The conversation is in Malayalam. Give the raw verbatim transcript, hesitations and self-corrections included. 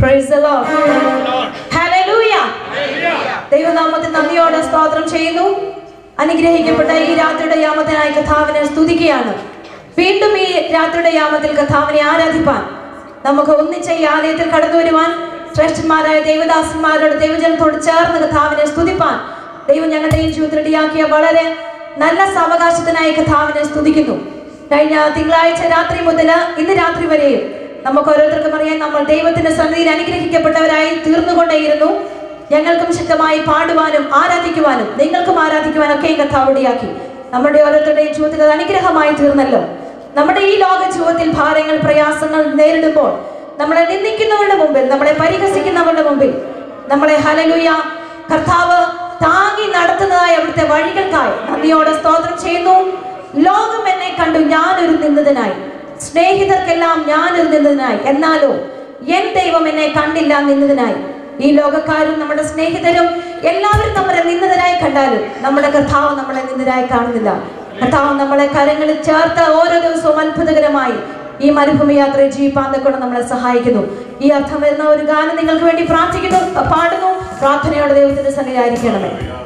Praise the Lord. Hallelujah. ദൈവനാമത്തിൽ നന്ദിയോടെ സ്തോത്രം ചെയ്യുന്നു. അനുഗ്രഹിക്കപ്പെട്ട ഈ രാത്രിയുടെ യാമത്തിനായി കർത്താവിനെ സ്തുതിക്കുകയാണ്. വീണ്ടും ഈ രാത്രിയുടെ യാമത്തിൽ കർത്താവിനെ ആരാധിപ്പാൻ നമുക്ക് ഒന്നിച്ച് ഈ ആലയത്തിൽ കടന്നു വരുവാൻ ശ്രേഷ്ഠന്മാരായ ദൈവദാസന്മാരോട് ദൈവജനത്തോട് ചേർന്ന് കർത്താവിനെ സ്തുതിപ്പാൻ ദൈവം ഞങ്ങളുടെയും ജീവിതത്തിൽ ഇടയാക്കിയ വളരെ നല്ല സാവകാശത്തിനായി കർത്താവിനെ സ്തുതിക്കുന്നു. കഴിഞ്ഞ തിങ്കളാഴ്ച രാത്രി മുതൽ ഇന്ന് രാത്രി വരെയും നമുക്ക് ഓരോരുത്തർക്കും അറിയാൻ നമ്മൾ ദൈവത്തിന്റെ സന്നിധിയിൽ അനുഗ്രഹിക്കപ്പെട്ടവരായി തീർന്നുകൊണ്ടേയിരുന്നു. ഞങ്ങൾക്കും ശക്തമായി പാടുവാനും ആരാധിക്കുവാനും നിങ്ങൾക്കും ആരാധിക്കുവാനും ഒക്കെ കർത്താവ് ഇടയാക്കി. നമ്മുടെ ഓരോരുത്തരുടെയും ജീവിതത്തിൽ അത് അനുഗ്രഹമായി തീർന്നല്ലോ. നമ്മുടെ ഈ ലോക ജീവിതത്തിൽ ഭാരങ്ങൾ പ്രയാസങ്ങൾ നേരിടുമ്പോൾ നമ്മളെ നിന്ദിക്കുന്നവരുടെ മുമ്പിൽ, നമ്മളെ പരിഹസിക്കുന്നവരുടെ മുമ്പിൽ നമ്മളെ ഹല്ലേലൂയ കർത്താവ് താങ്ങി നടത്തുന്നതായ അവിടുത്തെ വഴികൾക്കായി നന്ദിയോടെ സ്തോത്രം ചെയ്യുന്നു. ലോകം എന്നെ കണ്ടു ഞാനൊരു നിന്ദിതനായി, സ്നേഹിതർക്കെല്ലാം ഞാനൊരു നിന്ദിതനായി, എന്നാലോ എൻ ദൈവം എന്നെ കണ്ടില്ല നിന്ദിതനായി. ഈ ലോകക്കാരും നമ്മുടെ സ്നേഹിതരും എല്ലാവരും നമ്മളെ നിന്ദിതരായി കണ്ടാലും നമ്മുടെ കർത്താവ് നമ്മളെ നിന്ദിതരായി കാണുന്നില്ല. കർത്താവ് നമ്മളെ കരങ്ങളിൽ ചേർത്ത് ഓരോ ദിവസവും അത്ഭുതകരമായി ഈ മരുഭൂമി യാത്രയെ ജീവിപ്പാൻ കൊണ്ട് നമ്മളെ സഹായിക്കുന്നു. ഈ അർത്ഥം വരുന്ന ഒരു ഗാനം നിങ്ങൾക്ക് വേണ്ടി പ്രാർത്ഥിക്കുന്നു, പാടുന്നു. പ്രാർത്ഥനയോടെ ദൈവത്തിന്റെ സന്നിധിയിലായിരിക്കണമേ.